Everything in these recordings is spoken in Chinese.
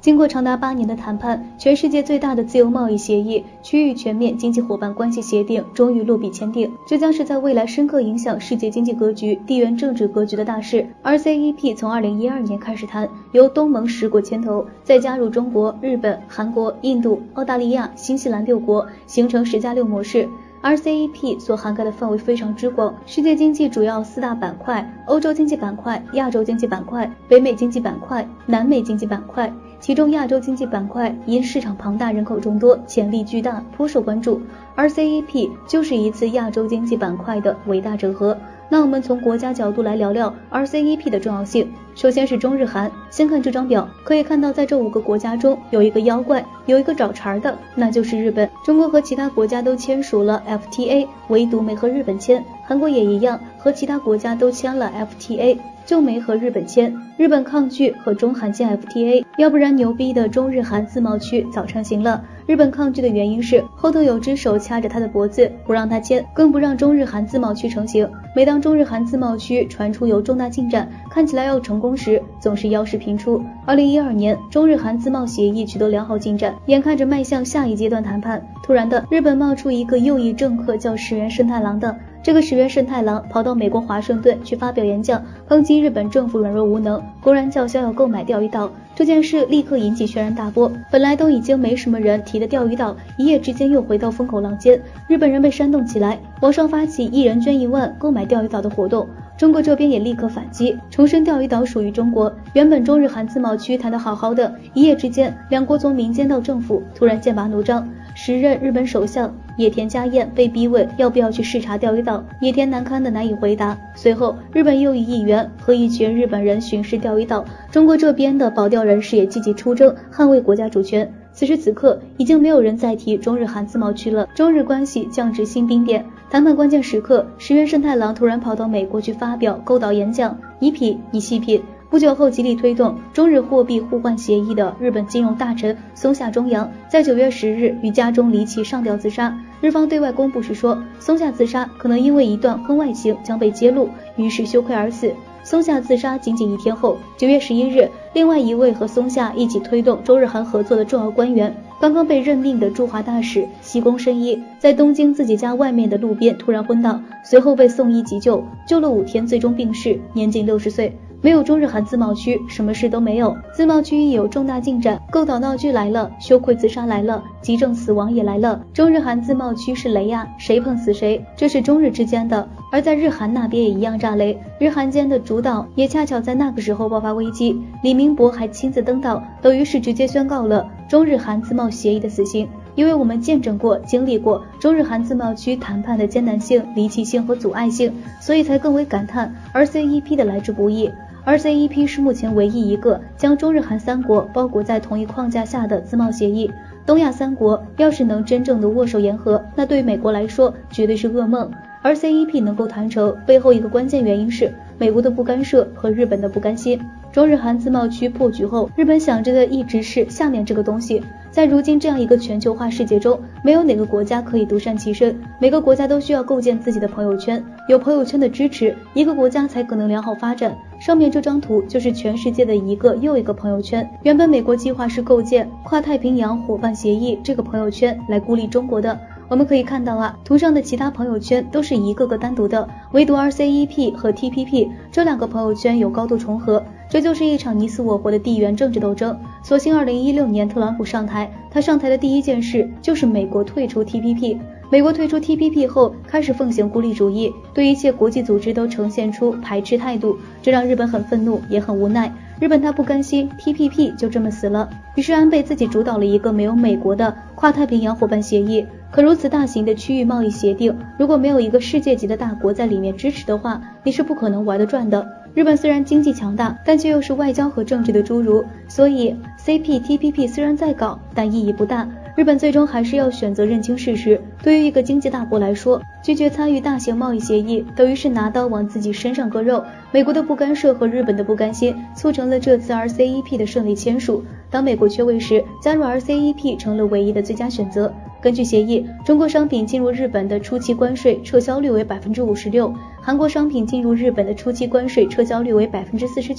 经过长达8年的谈判，全世界最大的自由贸易协议——区域全面经济伙伴关系协定终于落笔签订。这将是在未来深刻影响世界经济格局、地缘政治格局的大事。RCEP 从2012年开始谈，由东盟10国牵头，再加入中国、日本、韩国、印度、澳大利亚、新西兰6国，形成10+6模式。RCEP 所涵盖的范围非常之广，世界经济主要4大板块：欧洲经济板块、亚洲经济板块、北美经济板块、南美经济板块。其中亚洲经济板块因市场庞大、人口众多、潜力巨大，颇受关注。RCEP 就是一次亚洲经济板块的伟大整合。那我们从国家角度来聊聊 RCEP 的重要性。首先是中日韩，先看这张表，可以看到在这5个国家中有一个妖怪，有一个找茬的，那就是日本。中国和其他国家都签署了 FTA， 唯独没和日本签。韩国也一样，和其他国家都签了 FTA， 就没和日本签。日本抗拒和中韩签 FTA， 要不然牛逼的中日韩自贸区早成型了。日本抗拒的原因是后头有只手掐着他的脖子，不让他签，更不让中日韩自贸区成型。每当中日韩自贸区传出有重大进展，看起来要成功时，总是妖事频出。2012年，中日韩自贸协议取得良好进展，眼看着迈向下一阶段谈判，突然的，日本冒出一个右翼政客叫石原慎太郎的。这个石原慎太郎跑到美国华盛顿去发表演讲，抨击日本政府软弱无能，公然叫嚣要购买钓鱼岛。这件事立刻引起轩然大波，本来都已经没什么人提的钓鱼岛，一夜之间又回到风口浪尖，日本人被煽动起来，网上发起一人捐1万购买钓鱼岛的活动。中国这边也立刻反击，重申钓鱼岛属于中国。原本中日韩自贸区谈得好好的，一夜之间，两国从民间到政府突然剑拔弩张。时任日本首相野田佳彦被逼问要不要去视察钓鱼岛，野田难堪的难以回答。随后，日本右翼议员和一群日本人巡视钓鱼岛，中国这边的保钓人士也积极出征，捍卫国家主权。此时此刻，已经没有人再提中日韩自贸区了，中日关系降至新冰点。谈判关键时刻，石原慎太郎突然跑到美国去发表勾岛演讲，以品以细品。不久后，极力推动中日货币互换协议的日本金融大臣松下忠阳，在9月10日于家中离奇上吊自杀。日方对外公布时说，松下自杀可能因为一段婚外情将被揭露，于是羞愧而死。松下自杀仅1天后，9月11日，另外一位和松下一起推动中日韩合作的重要官员，刚刚被任命的驻华大使西宫伸一，在东京自己家外面的路边突然昏倒，随后被送医急救，救了5天，最终病逝，年仅60岁。没有中日韩自贸区，什么事都没有。自贸区一有重大进展，勾岛闹剧来了，羞愧自杀来了，急症死亡也来了。中日韩自贸区是雷啊，谁碰死谁，这是中日之间的。而在日韩那边也一样炸雷，日韩间的主导也恰巧在那个时候爆发危机，李明博还亲自登岛，等于是直接宣告了中日韩自贸协议的死刑。因为我们见证过、经历过中日韩自贸区谈判的艰难性、离奇性和阻碍性，所以才更为感叹 RCEP 的来之不易。RCEP 是目前唯一一个将中日韩3国包裹在同一框架下的自贸协议。东亚3国要是能真正的握手言和，那对于美国来说绝对是噩梦。RCEP 能够谈成，背后一个关键原因是美国的不干涉和日本的不甘心。中日韩自贸区破局后，日本想着的一直是下面这个东西。在如今这样一个全球化世界中，没有哪个国家可以独善其身，每个国家都需要构建自己的朋友圈，有朋友圈的支持，一个国家才可能良好发展。上面这张图就是全世界的一个又一个朋友圈。原本美国计划是构建跨太平洋伙伴协议这个朋友圈来孤立中国的。我们可以看到啊，图上的其他朋友圈都是一个个单独的，唯独 RCEP 和 TPP 这2个朋友圈有高度重合，这就是一场你死我活的地缘政治斗争。所幸2016年特朗普上台，他上台的第一件事就是美国退出 TPP。美国退出 TPP 后，开始奉行孤立主义，对一切国际组织都呈现出排斥态度，这让日本很愤怒，也很无奈。日本他不甘心 TPP 就这么死了，于是安倍自己主导了一个没有美国的跨太平洋伙伴协议。可如此大型的区域贸易协定，如果没有一个世界级的大国在里面支持的话，你是不可能玩得转的。日本虽然经济强大，但却又是外交和政治的侏儒，所以 CPTPP 虽然在搞，但意义不大。日本最终还是要选择认清事实，对于一个经济大国来说，拒绝参与大型贸易协议，等于是拿刀往自己身上割肉。美国的不干涉和日本的不甘心，促成了这次 RCEP 的顺利签署。当美国缺位时，加入 RCEP 成了唯一的最佳选择。根据协议，中国商品进入日本的初期关税撤销率为 56%， 韩国商品进入日本的初期关税撤销率为 49%，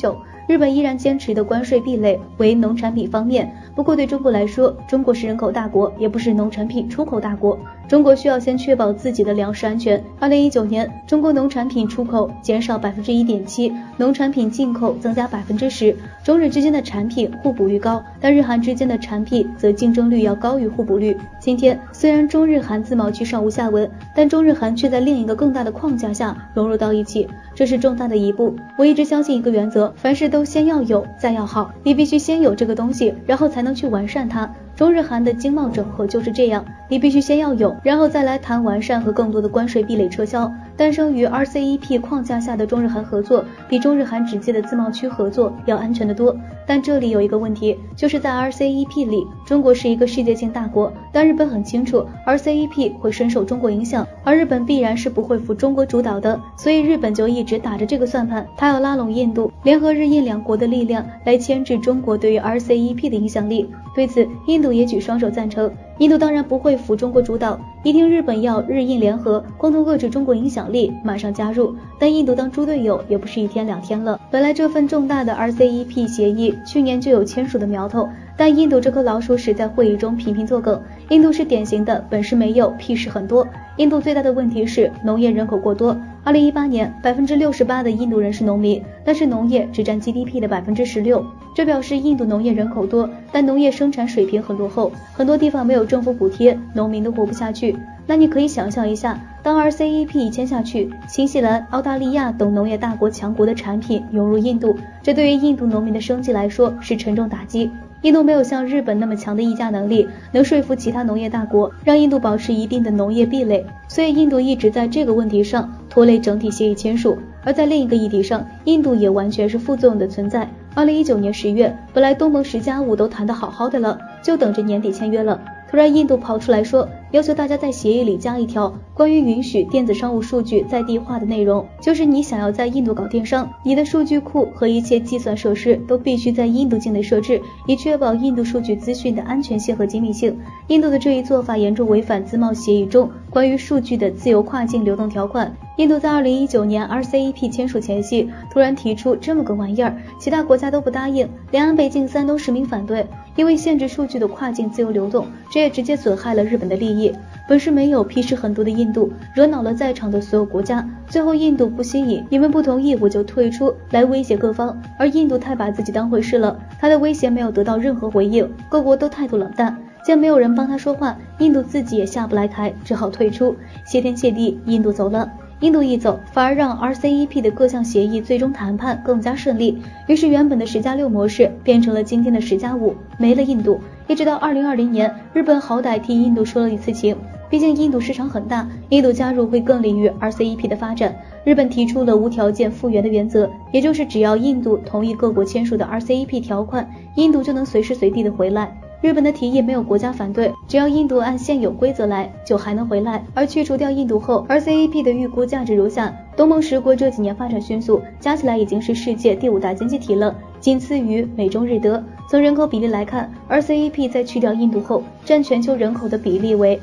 日本依然坚持的关税壁垒为农产品方面。不过对中国来说，中国是人口大国，也不是农产品出口大国。中国需要先确保自己的粮食安全。2019年，中国农产品出口减少 1.7%， 农产品进口增加 10%。中日之间的产品互补率高，但日韩之间的产品则竞争率要高于互补率。今天，虽然中日韩自贸区尚无下文，但中日韩却在另一个更大的框架下融入到一起，这是重大的一步。我一直相信一个原则，凡事都先要有，再要好。你必须先有这个东西，然后才能去完善它。中日韩的经贸整合就是这样，你必须先要有，然后再来谈完善和更多的关税壁垒撤销。诞生于 RCEP 框架下的中日韩合作，比中日韩直接的自贸区合作要安全得多。但这里有一个问题，就是在 RCEP 里，中国是一个世界性大国，但日本很清楚 RCEP 会深受中国影响，而日本必然是不会服中国主导的，所以日本就一直打着这个算盘，他要拉拢印度，联合日印两国的力量来牵制中国对于 RCEP 的影响力。对此，印度也举双手赞成。印度当然不会服中国主导，一听日本要日印联合，共同遏制中国影响力，马上加入。但印度当猪队友也不是一天两天了。本来这份重大的 RCEP 协议去年就有签署的苗头，但印度这颗老鼠屎在会议中频频作梗。印度是典型的本事没有，屁事很多。印度最大的问题是农业人口过多。2018年，68%的印度人是农民，但是农业只占 GDP 的 16%。这表示印度农业人口多，但农业生产水平很落后，很多地方没有政府补贴，农民都活不下去。那你可以想象一下，当 RCEP 一签下去，新西兰、澳大利亚等农业大国强国的产品涌入印度，这对于印度农民的生计来说是沉重打击。印度没有像日本那么强的议价能力，能说服其他农业大国让印度保持一定的农业壁垒，所以印度一直在这个问题上拖累整体协议签署。而在另一个议题上，印度也完全是副作用的存在。2019年10月，本来东盟10+5都谈得好好的了，就等着年底签约了。突然印度跑出来说，要求大家在协议里加一条关于允许电子商务数据在地化的内容，就是你想要在印度搞电商，你的数据库和一切计算设施都必须在印度境内设置，以确保印度数据资讯的安全性和机密性。印度的这一做法严重违反自贸协议中关于数据的自由跨境流动条款。印度在2019年 RCEP 签署前夕突然提出这么个玩意儿，其他国家都不答应，连安倍晋三都实名反对，因为限制数据的跨境自由流动，这也直接损害了日本的利益。本事没有，屁事很多的印度惹恼了在场的所有国家，最后印度不惜以你们不同意我就退出来威胁各方，而印度太把自己当回事了，他的威胁没有得到任何回应，各国都态度冷淡。见没有人帮他说话，印度自己也下不来台，只好退出。谢天谢地，印度走了。印度一走，反而让 RCEP 的各项协议最终谈判更加顺利，于是原本的10+6模式变成了今天的10+5，没了印度。一直到2020年，日本好歹替印度说了一次情，毕竟印度市场很大，印度加入会更利于 RCEP 的发展。日本提出了无条件复原的原则，也就是只要印度同意各国签署的 RCEP 条款，印度就能随时随地的回来。日本的提议没有国家反对，只要印度按现有规则来，就还能回来。而去除掉印度后 ，RCEP 的预估价值如下：东盟10国这几年发展迅速，加起来已经是世界第5大经济体了，仅次于美中日德。从人口比例来看 ，RCEP 在去掉印度后，占全球人口的比例为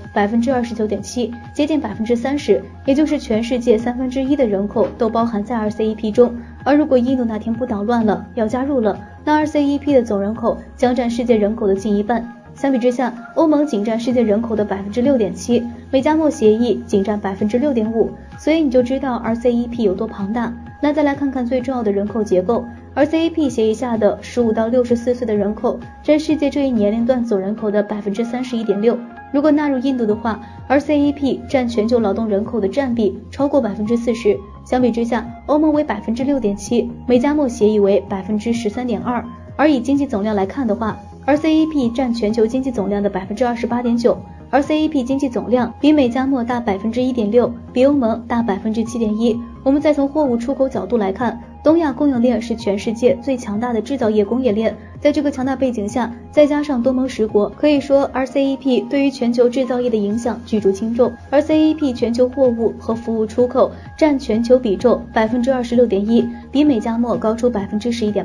29.7%， 接近 30%， 也就是全世界1/3的人口都包含在 RCEP 中。而如果印度哪天不捣乱了，要加入了，那 RCEP 的总人口将占世界人口的近一半。相比之下，欧盟仅占世界人口的 6.7%， 美加墨协议仅占 6.5%， 所以你就知道 RCEP 有多庞大。那再来看看最重要的人口结构， RCEP 协议下的15到64岁的人口占世界这一年龄段总人口的 31.6%。如果纳入印度的话， RCEP 占全球劳动人口的占比超过 40%。相比之下，欧盟为 6.7%， 美加墨协议为 13.2%。而以经济总量来看的话， RCEP 占全球经济总量的 28.9%。RCEP 经济总量比美加墨大 1.6%， 比欧盟大 7.1%。我们再从货物出口角度来看，东亚供应链是全世界最强大的制造业工业链，在这个强大背景下，再加上东盟10国，可以说 RCEP 对于全球制造业的影响举足轻重。RCEP 全球货物和服务出口占全球比重 26.1%， 比美加墨高出 11.8%。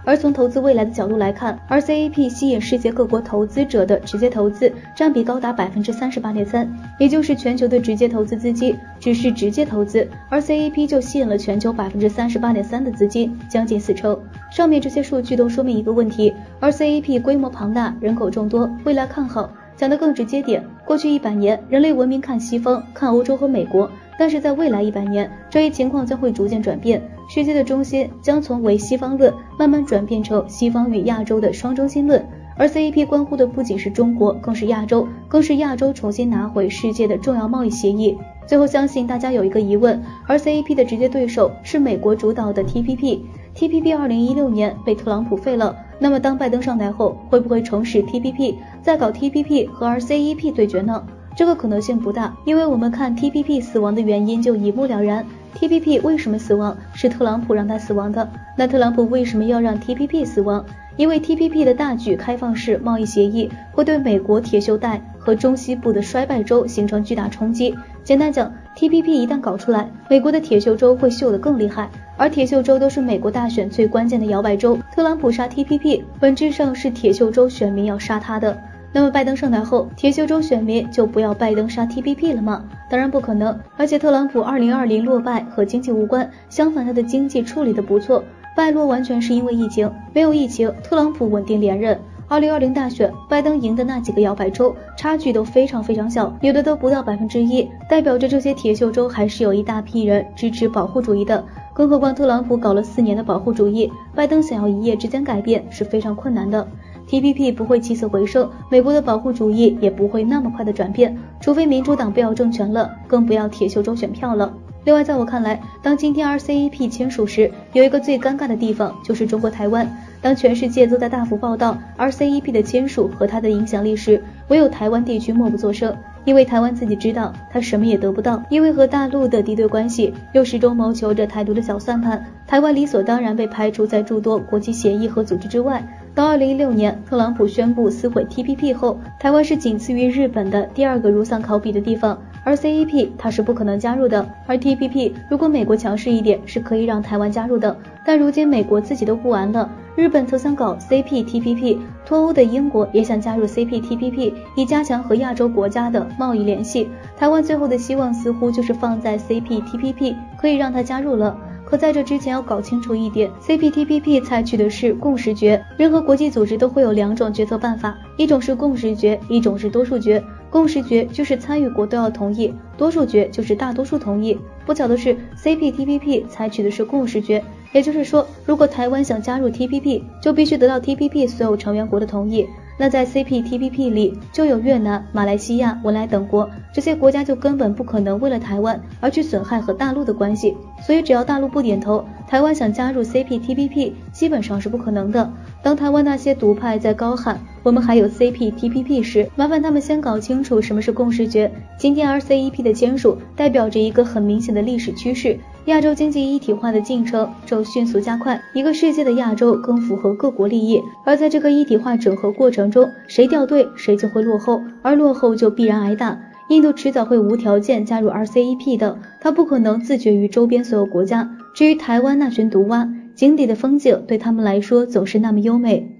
而从投资未来的角度来看， RCEP 吸引世界各国投资者的直接投资占比高达 38.3%， 也就是全球的直接投资资金，只是直接投资 RCEP 就吸引了全球 38.3% 的资金，将近40%。上面这些数据都说明一个问题， RCEP 规模庞大，人口众多，未来看好。讲得更直接点，过去100年人类文明看西方，看欧洲和美国，但是在未来100年，这一情况将会逐渐转变，世界的中心将从为西方论慢慢转变成西方与亚洲的双中心论。而 CEP 关乎的不仅是中国，更是亚洲，更是亚洲重新拿回世界的重要贸易协议。最后，相信大家有一个疑问，而 CEP 的直接对手是美国主导的 TPP。TPP 2016年被特朗普废了，那么当拜登上台后，会不会重拾 TPP， 再搞 TPP 和 RCEP 对决呢？这个可能性不大，因为我们看 TPP 死亡的原因就一目了然。TPP 为什么死亡？是特朗普让它死亡的。那特朗普为什么要让 TPP 死亡？因为 TPP 的大举开放式贸易协议会对美国铁锈带和中西部的衰败州形成巨大冲击。简单讲， TPP 一旦搞出来，美国的铁锈州会锈得更厉害，而铁锈州都是美国大选最关键的摇摆州。特朗普杀 TPP 本质上是铁锈州选民要杀他的。那么拜登上台后，铁锈州选民就不要拜登杀 TPP 了吗？当然不可能。而且特朗普2020落败和经济无关，相反他的经济处理得不错，败落完全是因为疫情，没有疫情，特朗普稳定连任。2020大选，拜登赢的那几个摇摆州差距都非常小，有的都不到1%，代表着这些铁锈州还是有一大批人支持保护主义的。更何况特朗普搞了4年的保护主义，拜登想要一夜之间改变是非常困难的。TPP 不会起死回生，美国的保护主义也不会那么快的转变，除非民主党不要政权了，更不要铁锈州选票了。另外，在我看来，当今天 RCEP 签署时，有一个最尴尬的地方，就是中国台湾。当全世界都在大幅报道 RCEP 的签署和它的影响力时，唯有台湾地区默不作声，因为台湾自己知道，它什么也得不到，因为和大陆的敌对关系，又始终谋求着台独的小算盘，台湾理所当然被排除在诸多国际协议和组织之外。到2016年，特朗普宣布撕毁 TPP 后，台湾是仅次于日本的第2个如丧考妣的地方，而 CEP 它是不可能加入的，而 TPP 如果美国强势一点，是可以让台湾加入的，但如今美国自己都不玩了，日本曾想搞 CPTPP， 脱欧的英国也想加入 CPTPP， 以加强和亚洲国家的贸易联系，台湾最后的希望似乎就是放在 CPTPP， 可以让它加入了。可在这之前要搞清楚一点， CPTPP 采取的是共识决，任何国际组织都会有2种决策办法，一种是共识决，一种是多数决。共识决就是参与国都要同意，多数决就是大多数同意。不巧的是 CPTPP 采取的是共识决，也就是说，如果台湾想加入 TPP， 就必须得到 TPP 所有成员国的同意。那在 CPTPP 里就有越南、马来西亚、文莱等国，这些国家就根本不可能为了台湾而去损害和大陆的关系，所以只要大陆不点头，台湾想加入 CPTPP 基本上是不可能的。当台湾那些独派在高喊我们还有 CPTPP 时，麻烦他们先搞清楚什么是共识决。今天 RCEP 的签署代表着一个很明显的历史趋势，亚洲经济一体化的进程正迅速加快，一个世界的亚洲更符合各国利益。而在这个一体化整合过程中，谁掉队谁就会落后，而落后就必然挨打。印度迟早会无条件加入 RCEP 的，它不可能自绝于周边所有国家。至于台湾那群毒蛙，井底的风景对他们来说总是那么优美。